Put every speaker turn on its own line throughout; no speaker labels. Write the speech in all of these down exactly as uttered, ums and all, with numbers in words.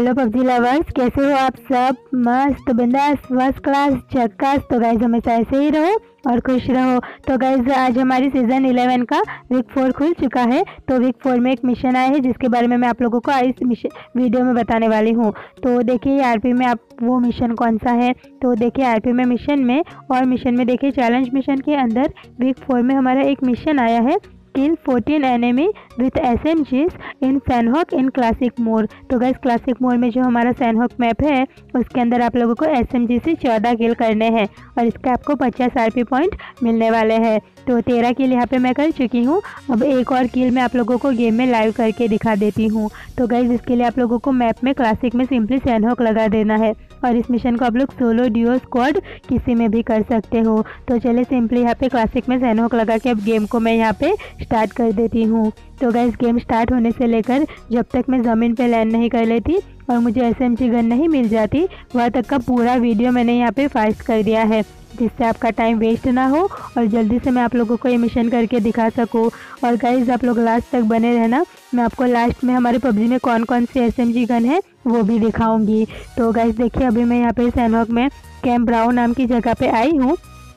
Hello PUBG lovers, कैसे हो आप सब? मस्त बिंदास फर्स्ट क्लास झक्कास। तो गाइज हमेशा ऐसे ही रहो और खुश रहो। तो गाइज आज हमारी सीज़न इलेवन का वीक फोर खुल चुका है। तो वीक फोर में एक मिशन आया है जिसके बारे में मैं आप लोगों को इस मिशन वीडियो में बताने वाली हूँ। तो देखिए आरपी में आप वो मिशन कौन सा है। तो देखिए आरपी में मिशन में और मिशन में देखिए चैलेंज मिशन के अंदर वीक फोर में हमारा एक मिशन आया है, kill fourteen enemy with S M Gs in Sanhok in classic mode. तो गाइस क्लासिक मोड में जो हमारा सैनहॉक मैप है उसके अंदर आप लोगों को एस एम जी से चौदह किल करने हैं और इसका आपको पचास आरपी पॉइंट मिलने वाले हैं। तो तेरह किल यहाँ पे मैं कर चुकी हूँ। अब एक और किल मैं आप लोगों को गेम में लाइव करके दिखा देती हूँ। तो गाइस इसके लिए आप लोगों को मैप में क्लासिक में सिंपली सैनहॉक लगा देना है और इस मिशन को आप लोग सोलो ड्यूओ स्क्वाड किसी में भी कर सकते हो। तो चलिए सिंपली यहाँ पे क्लासिक में सैनहॉक लगा के अब गेम को मैं यहाँ पे स्टार्ट कर देती हूँ। तो गाइस गेम स्टार्ट होने से लेकर जब तक मैं ज़मीन पे लैंड नहीं कर लेती और मुझे एसएमजी गन नहीं मिल जाती वह तक का पूरा वीडियो मैंने यहाँ पे फास्ट कर दिया है, जिससे आपका टाइम वेस्ट ना हो और जल्दी से मैं आप लोगों को ये मिशन करके दिखा सकूँ। और गाइस आप लोग लास्ट तक बने रहना, मैं आपको लास्ट में हमारे पबजी में कौन कौन सी एसएमजी गन है वो भी दिखाऊंगी। तो गाइस देखिए अभी मैं यहाँ पे सैनहॉक में कैंप ब्राउन नाम की जगह पे आई हूँ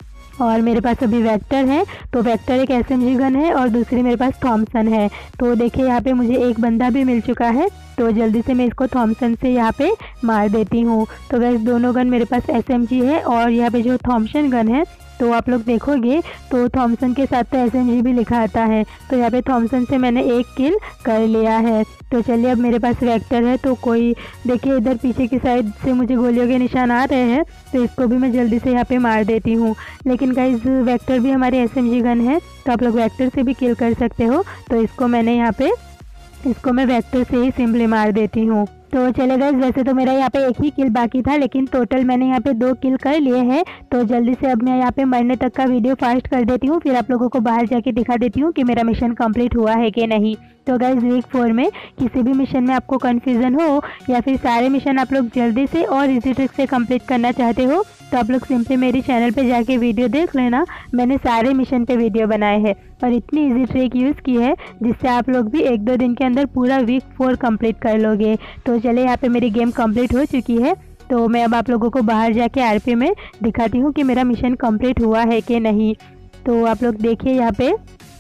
और मेरे पास अभी वेक्टर है। तो वेक्टर एक एसएमजी गन है और दूसरी मेरे पास थॉमसन है। तो देखिए यहाँ पे मुझे एक बंदा भी मिल चुका है, तो जल्दी से मैं इसको थॉमसन से यहाँ पे मार देती हूँ। तो वैसे दोनों गन मेरे पास एसएमजी है और यहाँ पे जो थॉमसन गन है तो आप लोग देखोगे तो थॉमसन के साथ तो एसएमजी भी लिखा आता है। तो यहाँ पे थॉमसन से मैंने एक किल कर लिया है। तो चलिए अब मेरे पास वेक्टर है, तो कोई देखिए इधर पीछे की साइड से मुझे गोलियों के निशान आ रहे हैं, तो इसको भी मैं जल्दी से यहाँ पे मार देती हूँ। लेकिन गाइस वेक्टर भी हमारी एसएमजी गन है तो आप लोग वेक्टर से भी किल कर सकते हो। तो इसको मैंने यहाँ पे इसको मैं वेक्टर से ही सिंपली मार देती हूँ। तो चले गाइस वैसे तो मेरा यहाँ पे एक ही किल बाकी था, लेकिन टोटल मैंने यहाँ पे दो किल कर लिए हैं। तो जल्दी से अब मैं यहाँ पे मरने तक का वीडियो फास्ट कर देती हूँ, फिर आप लोगों को बाहर जाके दिखा देती हूँ कि मेरा मिशन कंप्लीट हुआ है कि नहीं। तो गाइस वीक फोर में किसी भी मिशन में आपको कन्फ्यूज़न हो या फिर सारे मिशन आप लोग जल्दी से और इजी ट्रिक से कंप्लीट करना चाहते हो तो आप लोग सिंपली मेरी चैनल पे जाके वीडियो देख लेना। मैंने सारे मिशन पे वीडियो बनाए हैं और इतनी इजी ट्रिक यूज़ की है जिससे आप लोग भी एक दो दिन के अंदर पूरा वीक फोर कंप्लीट कर लोगे। तो चलिए यहाँ पे मेरी गेम कंप्लीट हो चुकी है, तो मैं अब आप लोगों को बाहर जाके आरपी में दिखाती हूँ कि मेरा मिशन कंप्लीट हुआ है कि नहीं। तो आप लोग देखिए यहाँ पे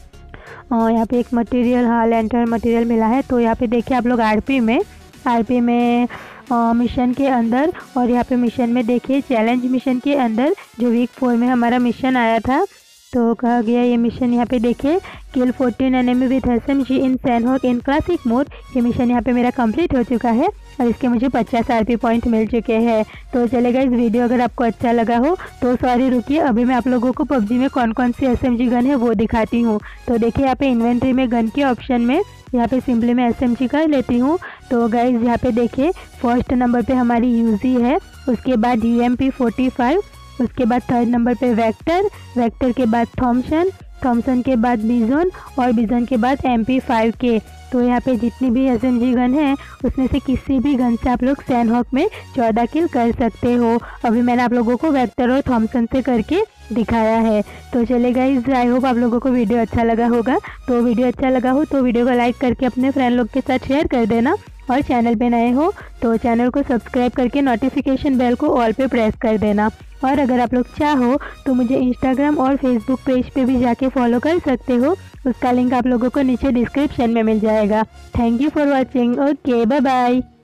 यहाँ पे एक मटेरियल, हाँ लैंटर्न मटेरियल मिला है। तो यहाँ पे देखिए आप लोग आरपी में आरपी में आ, मिशन के अंदर और यहाँ पे मिशन में देखिए चैलेंज मिशन के अंदर जो वीक फोर में हमारा मिशन आया था तो कहा गया ये मिशन यहाँ पे देखिए kill fourteen enemy with SMG in Sanhok in classic mode. ये मिशन यहाँ पे मेरा कंप्लीट हो चुका है और इसके मुझे पचास आरपी पॉइंट मिल चुके हैं। तो चलेगा इस वीडियो अगर आपको अच्छा लगा हो तो सॉरी रुकिए, अभी मैं आप लोगों को पबजी में कौन कौन सी एसएमजी गन है वो दिखाती हूँ। तो देखिए यहाँ पे इन्वेंट्री में गन के ऑप्शन में यहाँ पे सिंपली मैं एसएमजी कर लेती हूँ। तो गाइज यहाँ पे देखिए फर्स्ट नंबर पे हमारी यूजी है, उसके बाद यूएमपी फोर्टी फाइव, उसके बाद थर्ड नंबर पे वेक्टर, वेक्टर के बाद थॉमसन, थॉमसन के बाद बिजन और बिजन के बाद एम पी फाइव के। तो यहाँ पे जितनी भी एसएमजी गन है उसमें से किसी भी गन से आप लोग सैनहॉक में चौदह किल कर सकते हो। अभी मैंने आप लोगों को वेक्टर और थॉमसन से करके दिखाया है। तो चले गाइस आई होप आप लोगों को वीडियो अच्छा लगा होगा। तो वीडियो अच्छा लगा हो तो वीडियो को लाइक करके अपने फ्रेंड लोग के साथ शेयर कर देना और चैनल पे नए हो तो चैनल को सब्सक्राइब करके नोटिफिकेशन बेल को ऑल पे प्रेस कर देना। और अगर आप लोग चाहो तो मुझे इंस्टाग्राम और फेसबुक पेज पे भी जाके फॉलो कर सकते हो, उसका लिंक आप लोगों को नीचे डिस्क्रिप्शन में मिल जाएगा। Thank you for watching. Okay bye bye.